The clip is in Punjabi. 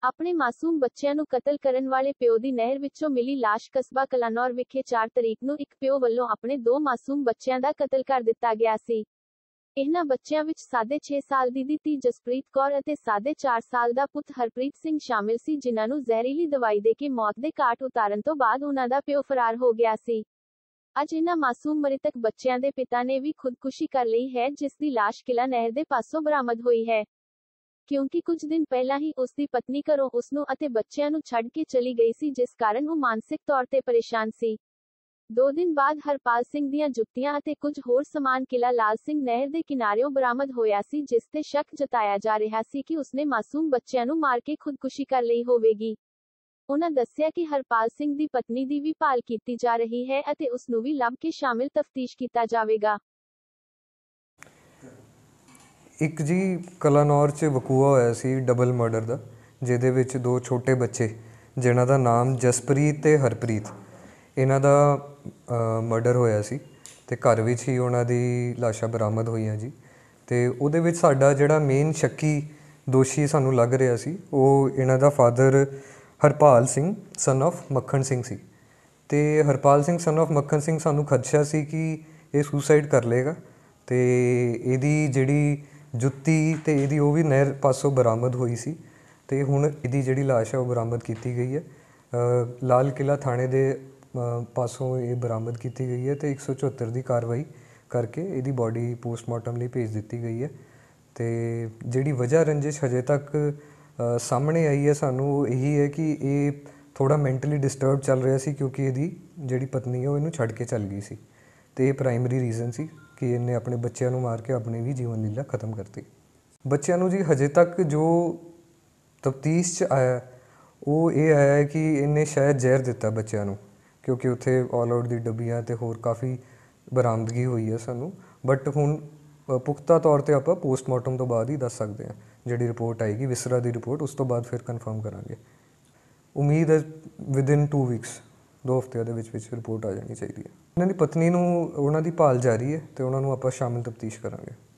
ਆਪਣੇ ਮਾਸੂਮ ਬੱਚਿਆਂ ਨੂੰ ਕਤਲ ਕਰਨ ਵਾਲੇ ਪਿਓ ਦੀ ਨਹਿਰ ਵਿੱਚੋਂ ਮਿਲੀ ਲਾਸ਼ ਕਸਬਾ ਕਲਾਨੌਰ ਵਿਖੇ 4 ਤਰੀਕ ਨੂੰ ਇੱਕ ਪਿਓ ਵੱਲੋਂ ਆਪਣੇ 2 ਮਾਸੂਮ ਬੱਚਿਆਂ ਦਾ ਕਤਲ ਕਰ ਦਿੱਤਾ ਗਿਆ ਸੀ। ਇਹਨਾਂ ਬੱਚਿਆਂ ਵਿੱਚ 6.5 ਸਾਲ ਦੀ ਧੀ ਜਸਪ੍ਰੀਤ ਕੌਰ ਅਤੇ 4.5 ਸਾਲ ਦਾ ਪੁੱਤ ਹਰਪ੍ਰੀਤ ਸਿੰਘ ਸ਼ਾਮਿਲ ਸੀ, ਜਿਨ੍ਹਾਂ ਨੂੰ ਜ਼ਹਿਰੀਲੀ ਦਵਾਈ ਦੇ ਕੇ ਮੌਤ ਦੇ ਘਾਟ ਉਤਾਰਨ ਤੋਂ ਬਾਅਦ ਉਹਨਾਂ ਦਾ ਪਿਓ ਫਰਾਰ ਹੋ ਗਿਆ ਸੀ। ਅੱਜ ਇਹਨਾਂ ਮਾਸੂਮ ਮ੍ਰਿਤਕ ਬੱਚਿਆਂ ਦੇ ਪਿਤਾ ਨੇ ਵੀ ਖੁਦਕੁਸ਼ੀ ਕਰ ਲਈ ਹੈ, ਜਿਸ ਦੀ ਲਾਸ਼ ਕਿਲਾ ਨਹਿਰ ਦੇ ਪਾਸੋਂ ਬਰਾਮਦ ਹੋਈ ਹੈ। ਕਿਉਂਕਿ ਕੁਝ ਦਿਨ ਪਹਿਲਾਂ ਹੀ ਉਸ ਦੀ ਪਤਨੀ ਘਰੋਂ ਉਸ ਨੂੰ ਅਤੇ ਬੱਚਿਆਂ ਨੂੰ ਛੱਡ ਕੇ ਚਲੀ ਗਈ ਸੀ, ਜਿਸ ਕਾਰਨ ਉਹ ਮਾਨਸਿਕ ਤੌਰ ਤੇ ਪਰੇਸ਼ਾਨ ਸੀ। 2 ਦਿਨ ਬਾਅਦ ਹਰਪਾਲ ਸਿੰਘ ਦੀਆਂ ਜੁੱਤੀਆਂ ਅਤੇ ਕੁਝ ਹੋਰ ਸਮਾਨ ਕਿਲਾ ਲਾਲ ਸਿੰਘ ਨਹਿਰ ਦੇ ਕਿਨਾਰਿਓਂ ਬਰਾਮਦ ਹੋਇਆ ਸੀ, ਜਿਸ ਤੇ ਸ਼ੱਕ ਜਤਾਇਆ ਜਾ ਰਿਹਾ ਸੀ ਕਿ ਉਸਨੇ ਮਾਸੂਮ ਬੱਚਿਆਂ ਨੂੰ ਮਾਰ ਕੇ ਖੁਦਕੁਸ਼ੀ ਕਰ ਲਈ ਹੋਵੇਗੀ। ਉਹਨਾਂ ਦੱਸਿਆ ਕਿ ਹਰਪਾਲ ਸਿੰਘ ਦੀ ਪਤਨੀ ਦੀ ਵੀ ਭਾਲ ਕੀਤੀ ਜਾ ਰਹੀ ਹੈ ਅਤੇ ਉਸ ਨੂੰ ਵੀ ਲੱਭ ਕੇ ਸ਼ਾਮਿਲ ਤਫਤੀਸ਼ ਕੀਤਾ ਜਾਵੇਗਾ। ਇੱਕ ਜੀ ਕਲਾਨੌਰ 'ਚ ਵਕੂਆ ਹੋਇਆ ਸੀ ਡਬਲ ਮਰਡਰ ਦਾ, ਜਿਹਦੇ ਵਿੱਚ 2 ਛੋਟੇ ਬੱਚੇ ਜਿਨ੍ਹਾਂ ਦਾ ਨਾਮ ਜਸਪ੍ਰੀਤ ਤੇ ਹਰਪ੍ਰੀਤ, ਇਹਨਾਂ ਦਾ ਮਰਡਰ ਹੋਇਆ ਸੀ ਅਤੇ ਘਰ ਵਿੱਚ ਹੀ ਉਹਨਾਂ ਦੀ ਲਾਸ਼ਾਂ ਬਰਾਮਦ ਹੋਈਆਂ ਜੀ। ਅਤੇ ਉਹਦੇ ਵਿੱਚ ਸਾਡਾ ਜਿਹੜਾ ਮੇਨ ਸ਼ੱਕੀ ਦੋਸ਼ੀ ਸਾਨੂੰ ਲੱਗ ਰਿਹਾ ਸੀ, ਉਹ ਇਹਨਾਂ ਦਾ father Harpal Singh son of Makhan Singh ਸੀ। ਅਤੇ ਹਰਪਾਲ ਸਿੰਘ ਸਨ ਆਫ ਮੱਖਣ ਸਿੰਘ ਸਾਨੂੰ ਖਦਸ਼ਾ ਸੀ ਕਿ ਇਹ ਸੁਸਾਈਡ ਕਰ ਲਏਗਾ, ਅਤੇ ਇਹਦੀ ਜਿਹੜੀ ਜੁੱਤੀ ਅਤੇ ਇਹਦੀ ਉਹ ਵੀ ਨਹਿਰ ਪਾਸੋਂ ਬਰਾਮਦ ਹੋਈ ਸੀ। ਅਤੇ ਹੁਣ ਇਹਦੀ ਜਿਹੜੀ ਲਾਸ਼ ਹੈ ਉਹ ਬਰਾਮਦ ਕੀਤੀ ਗਈ ਹੈ, ਲਾਲ ਕਿਲ੍ਹਾ ਥਾਣੇ ਦੇ ਪਾਸੋਂ ਇਹ ਬਰਾਮਦ ਕੀਤੀ ਗਈ ਹੈ, ਅਤੇ 174 ਦੀ ਕਾਰਵਾਈ ਕਰਕੇ ਇਹਦੀ ਬੋਡੀ ਪੋਸਟਮਾਰਟਮ ਲਈ ਭੇਜ ਦਿੱਤੀ ਗਈ ਹੈ। ਅਤੇ ਜਿਹੜੀ ਵਜ੍ਹਾ ਰੰਜਿਸ਼ ਹਜੇ ਤੱਕ ਸਾਹਮਣੇ ਆਈ ਹੈ ਸਾਨੂੰ, ਉਹ ਇਹੀ ਹੈ ਕਿ ਇਹ ਥੋੜ੍ਹਾ ਮੈਂਟਲੀ ਡਿਸਟਰਬ ਚੱਲ ਰਿਹਾ ਸੀ, ਕਿਉਂਕਿ ਇਹਦੀ ਜਿਹੜੀ ਪਤਨੀ ਹੈ ਉਹ ਇਹਨੂੰ ਛੱਡ ਕੇ ਚੱਲ ਗਈ ਸੀ, ਅਤੇ ਇਹ ਪ੍ਰਾਇਮਰੀ ਰੀਜ਼ਨ ਸੀ ਕਿ ਇਹਨੇ ਆਪਣੇ ਬੱਚਿਆਂ ਨੂੰ ਮਾਰ ਕੇ ਆਪਣੀ ਵੀ ਜੀਵਨ ਲੀਲਾ ਖਤਮ ਕਰਤੀ। ਬੱਚਿਆਂ ਨੂੰ ਜੀ ਹਜੇ ਤੱਕ ਜੋ ਤਫਤੀਸ਼ 'ਚ ਆਇਆ ਉਹ ਇਹ ਆਇਆ ਹੈ ਕਿ ਇਹਨੇ ਸ਼ਾਇਦ ਜ਼ਹਿਰ ਦਿੱਤਾ ਬੱਚਿਆਂ ਨੂੰ, ਕਿਉਂਕਿ ਉੱਥੇ ਆਲ ਆਊਟ ਦੀ ਡੱਬੀਆਂ ਅਤੇ ਹੋਰ ਕਾਫੀ ਬਰਾਮਦਗੀ ਹੋਈ ਹੈ ਸਾਨੂੰ। ਬਟ ਹੁਣ ਪੁਖਤਾ ਤੌਰ 'ਤੇ ਆਪਾਂ ਪੋਸਟਮਾਰਟਮ ਤੋਂ ਬਾਅਦ ਹੀ ਦੱਸ ਸਕਦੇ ਹਾਂ। ਜਿਹੜੀ ਰਿਪੋਰਟ ਆਏਗੀ ਵਿਸਰਾ ਦੀ ਰਿਪੋਰਟ, ਉਸ ਤੋਂ ਬਾਅਦ ਫਿਰ ਕਨਫਰਮ ਕਰਾਂਗੇ। ਉਮੀਦ ਹੈ ਵਿਦਿਨ 2 ਵੀਕਸ 2 ਹਫ਼ਤਿਆਂ ਦੇ ਵਿੱਚ ਰਿਪੋਰਟ ਆ ਜਾਣੀ ਚਾਹੀਦੀ ਹੈ। ਉਹਨਾਂ ਦੀ ਪਤਨੀ ਨੂੰ ਉਹਨਾਂ ਦੀ ਭਾਲ ਜਾਰੀ ਹੈ ਅਤੇ ਉਹਨਾਂ ਨੂੰ ਆਪਾਂ ਸ਼ਾਮਿਲ ਤਫਤੀਸ਼ ਕਰਾਂਗੇ।